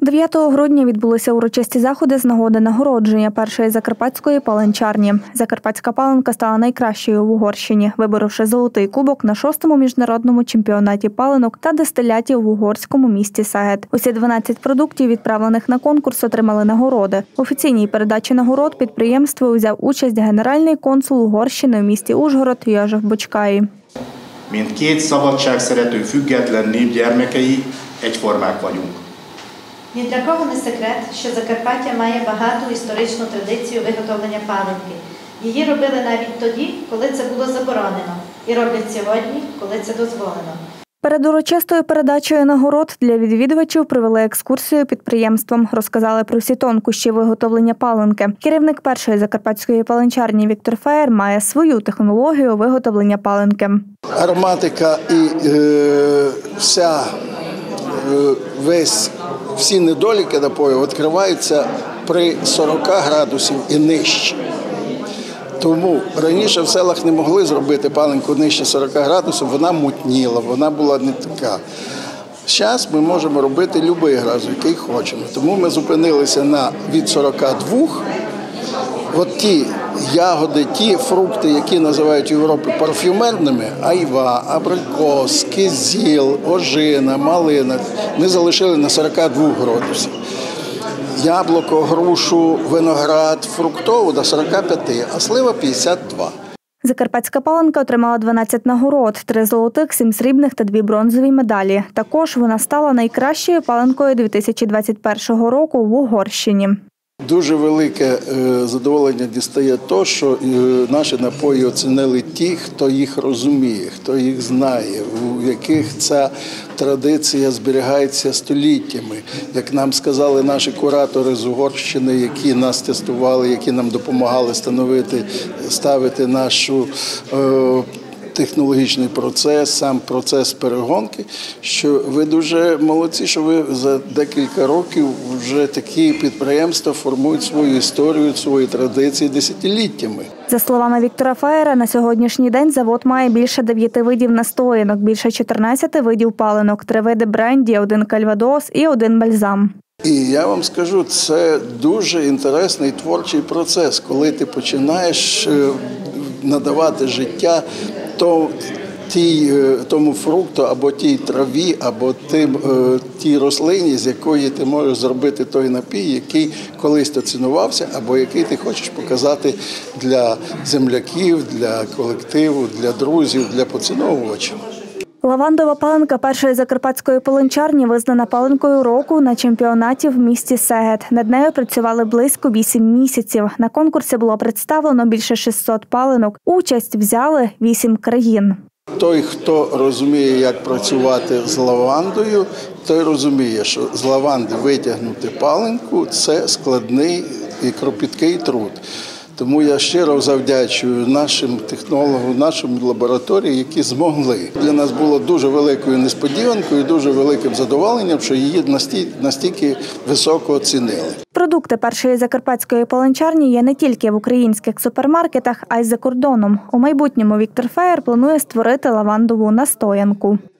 9 грудня відбулися урочисті заходи з нагоди нагородження першої закарпатської паленчарні. Закарпатська паленка стала найкращою в Угорщині, виборовши золотий кубок на 6-му міжнародному чемпіонаті паленок та дистилятів в угорському місті Сегед. Усі 12 продуктів, відправлених на конкурс, отримали нагороди. В офіційній передачі нагород підприємства узяв участь генеральний консул Угорщини в місті Ужгород Йозеф Bocskay. Mint két szabadságszerető független nép gyermekei egyformák vagyunk. Ні для кого не секрет, що Закарпаття має багату історичну традицію виготовлення паленки. Її робили навіть тоді, коли це було заборонено, і роблять сьогодні, коли це дозволено. Перед урочистою передачею нагород для відвідувачів провели екскурсію підприємством, розказали про всі тонкощі виготовлення паленки. Керівник першої закарпатської паленчарні Віктор Феєр має свою технологію виготовлення паленки. Ароматика і всі недоліки напою відкриваються при 40 градусів і нижче. Тому раніше в селах не могли зробити паленку нижче 40 градусів, вона мутніла, вона була не така. Зараз ми можемо робити будь-який градус, який хочемо. Тому ми зупинилися від 42. От ті ягоди, ті фрукти, які називають в Європі парфюмерними, айва, абрикос, кизіл, ожина, малина, ми залишили на 42 градусів. Яблуко, грушу, виноград, фруктову до 45, а слива 52. Закарпатська паленка отримала 12 нагород, 3 золотих, 7 срібних та 2 бронзові медалі. Також вона стала найкращою паленкою 2021 року в Угорщині. Дуже велике задоволення дістає те, що наші напої оцінили ті, хто їх розуміє, хто їх знає, у яких ця традиція зберігається століттями. Як нам сказали наші куратори з Угорщини, які нас тестували, які нам допомагали ставити нашу технологічний процес, сам процес перегонки, що ви дуже молодці, що ви за декілька років вже такі підприємства формують свою історію, свої традиції десятиліттями. За словами Віктора Феєра, на сьогоднішній день завод має більше 9 видів настоянок, більше 14 видів паленок, 3 види бренді, 1 кальвадос і 1 бальзам. І я вам скажу, це дуже інтересний творчий процес, коли ти починаєш надавати життя тому фрукту, або тій траві, або тій рослині, з якої ти можеш зробити той напій, який колись то цінувався, або який ти хочеш показати для земляків, для колективу, для друзів, для поціновувачів. Лавандова паленка першої закарпатської паленчарні визнана паленкою року на чемпіонаті в місті Сегед. Над нею працювали близько 8 місяців. На конкурсі було представлено більше 600 паленок. Участь взяли 8 країн. Той, хто розуміє, як працювати з лавандою, той розуміє, що з лаванди витягнути паленку – це складний і кропіткий труд. Тому я щиро завдячую нашим технологам, нашим лабораторіям, які змогли. Для нас було дуже великою несподіванкою, дуже великим задоволенням, що її настільки високо оцінили. Продукти першої закарпатської паленчарні є не тільки в українських супермаркетах, а й за кордоном. У майбутньому Віктор Феєр планує створити лавандову настоянку.